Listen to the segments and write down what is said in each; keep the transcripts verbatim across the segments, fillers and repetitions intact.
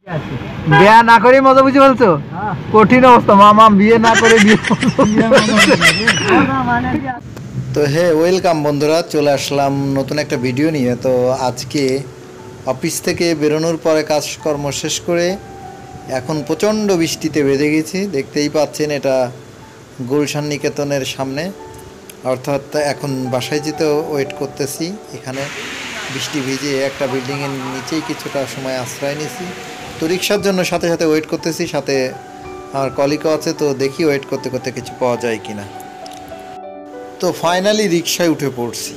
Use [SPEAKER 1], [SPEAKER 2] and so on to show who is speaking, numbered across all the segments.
[SPEAKER 1] বিয়ে না করে মজা বুঝে বলছো? কঠিন অবস্থা, মামা বিয়ে না করে বিয়ে। তো হে ওয়েলকাম বন্ধুরা, চলে আসলাম নতুন একটা ভিডিও নিয়ে। তো আজকে অফিস থেকে বেরোনোর পরে কাজকর্ম শেষ করে এখন প্রচণ্ড বৃষ্টিতে বেঁধে গেছি। দেখতেই পাচ্ছেন এটা গুলশান নিকেতনের সামনে, অর্থাৎ এখন বাসায় যেতে ওয়েট করতেছি। এখানে বৃষ্টি ভিজে একটা বিল্ডিংয়ের নিচেই কিছুটা সময় আশ্রয় নিয়েছি। তো রিক্সার জন্য সাথে সাথে ওয়েট করতেছি, সাথে আমার কলিগও আছে। তো দেখি ওয়েট করতে করতে কিছু পাওয়া যায় কিনা। তো ফাইনালি রিক্সায় উঠে পড়ছি।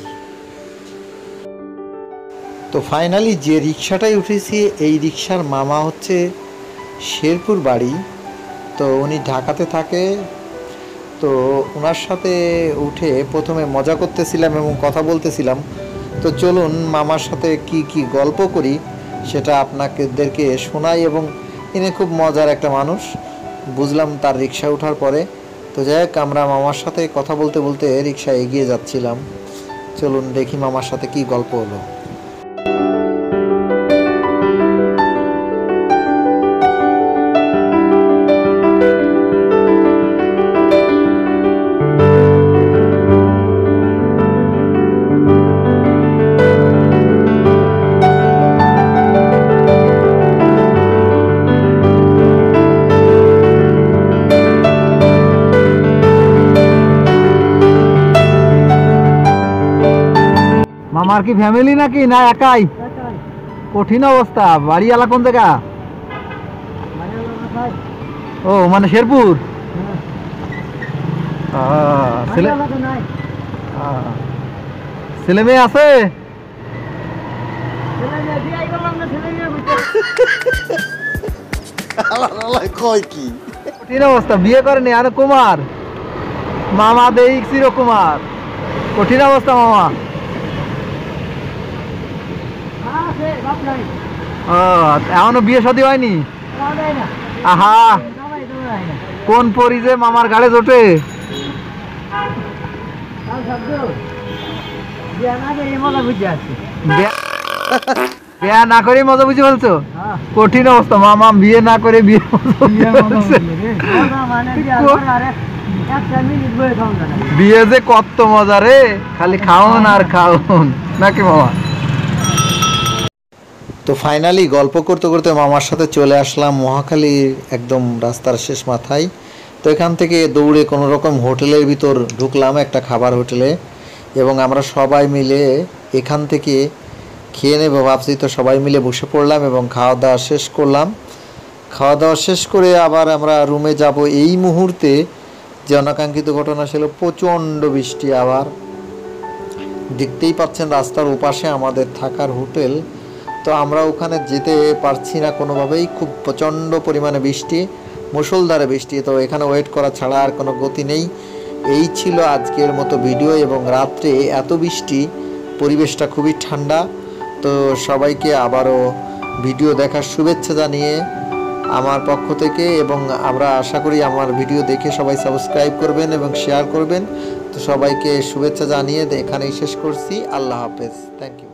[SPEAKER 1] তো ফাইনালি যে রিক্সাটাই উঠেছি, এই রিক্সার মামা হচ্ছে শেরপুর বাড়ি। তো উনি ঢাকাতে থাকে। তো ওনার সাথে উঠে প্রথমে মজা করতেছিলাম এবং কথা বলতেছিলাম। তো চলুন মামার সাথে কি কি গল্প করি সেটা আপনাদেরকে শোনাই। এবং ইনি খুব মজার একটা মানুষ, বুঝলাম তার রিক্সা ওঠার পরে। তো যাই হোক, আমরা মামার সাথে কথা বলতে বলতে রিক্সা এগিয়ে যাচ্ছিলাম। চলুন দেখি মামার সাথে কি গল্প হলো। মামার কি ফ্যামিলি নাকি না একাই? কঠিন অবস্থা। বাড়ি আলা কোন জায়গা? ও মানে শেরপুর। ছেলে মেয়ে আছে? কঠিন অবস্থা, বিয়ে করেনি আর কুমার। মামা দেই চির কুমার। কঠিন অবস্থা মামা। এখনো বিয়ে শাদী হয়নি? আহা, কোন পরি যে মামার গাড়ে জোটে। বিয়ে না করে মজা বুঝে বলছো? কঠিন অবস্থা, মামা বিয়ে না করে বিয়ে। বিয়ে যে কত মজা রে, খালি খাওন আর খাওন নাকি মামা? তো ফাইনালি গল্প করতে করতে মামার সাথে চলে আসলাম মহাখালীর একদম রাস্তার শেষ মাথায়। তো এখান থেকে দৌড়ে কোনো রকম হোটেলের ভিতর ঢুকলাম, একটা খাবার হোটেলে। এবং আমরা সবাই মিলে এখান থেকে খেয়ে নেবো ভাবছি। তো সবাই মিলে বসে পড়লাম এবং খাওয়া দাওয়া শেষ করলাম। খাওয়া দাওয়া শেষ করে আবার আমরা রুমে যাব। এই মুহূর্তে যে অনাকাঙ্ক্ষিত ঘটনা ছিল, প্রচণ্ড বৃষ্টি। আবার দেখতেই পাচ্ছেন রাস্তার ওপাশে আমাদের থাকার হোটেল। তো আমরা ওখানে যেতে পারছি না কোনোভাবেই, খুব প্রচণ্ড পরিমাণে বৃষ্টি, মুষলধারে বৃষ্টি। তো এখানে ওয়েট করা ছাড়া আর কোনো গতি নেই। এই ছিল আজকের মতো ভিডিও। এবং রাত্রে এত বৃষ্টি, পরিবেশটা খুবই ঠান্ডা। তো সবাইকে আবারও ভিডিও দেখার শুভেচ্ছা জানিয়ে আমার পক্ষ থেকে, এবং আমরা আশা করি আমার ভিডিও দেখে সবাই সাবস্ক্রাইব করবেন এবং শেয়ার করবেন। তো সবাইকে শুভেচ্ছা জানিয়ে এখানেই শেষ করছি। আল্লাহ হাফেজ, থ্যাংক ইউ।